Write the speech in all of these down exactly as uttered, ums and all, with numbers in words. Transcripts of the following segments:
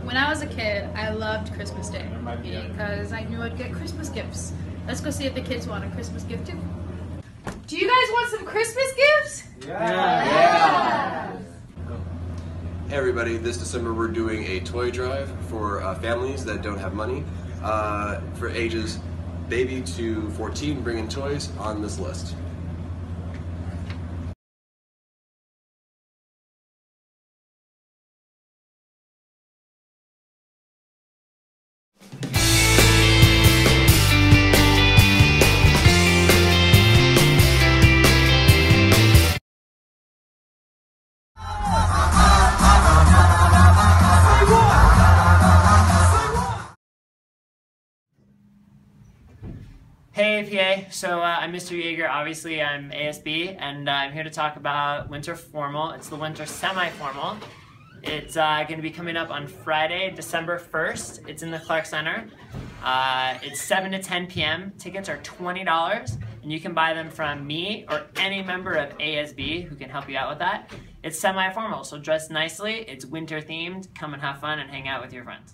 When I was a kid, I loved Christmas Day because I knew I'd get Christmas gifts. Let's go see if the kids want a Christmas gift too. Do you guys want some Christmas gifts? Yeah. Yeah. Hey everybody, this December we're doing a toy drive for uh, families that don't have money. Uh, for ages baby to fourteen, bring in toys on this list. Hey A P A, so uh, I'm Mister Yeager. Obviously I'm A S B, and uh, I'm here to talk about Winter Formal. It's the Winter Semi-Formal. It's uh, going to be coming up on Friday, December first. It's in the Clark Center. Uh, it's seven to ten p m Tickets are twenty dollars, and you can buy them from me or any member of A S B who can help you out with that. It's semi-formal, so dress nicely. It's winter themed. Come and have fun and hang out with your friends.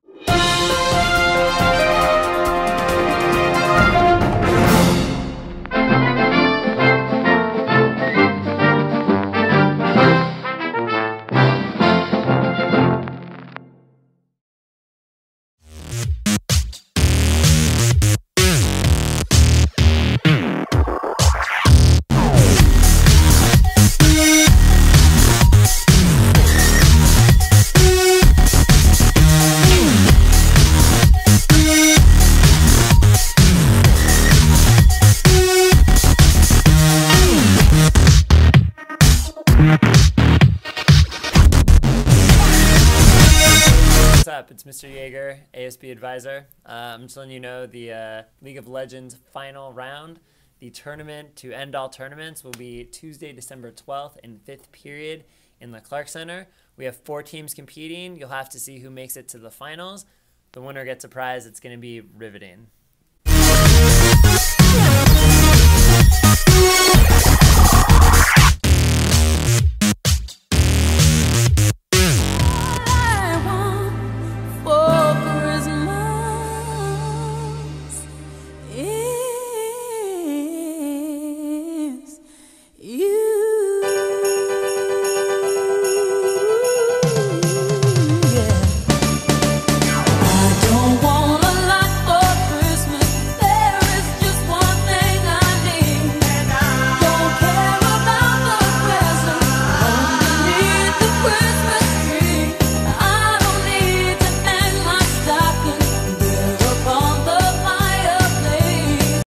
What's up? It's Mister Yeager, A S B advisor. Uh, I'm just letting you know the uh, League of Legends final round. The tournament to end all tournaments will be Tuesday, December twelfth in fifth period in the Clark Center. We have four teams competing. You'll have to see who makes it to the finals. The winner gets a prize. It's going to be riveting.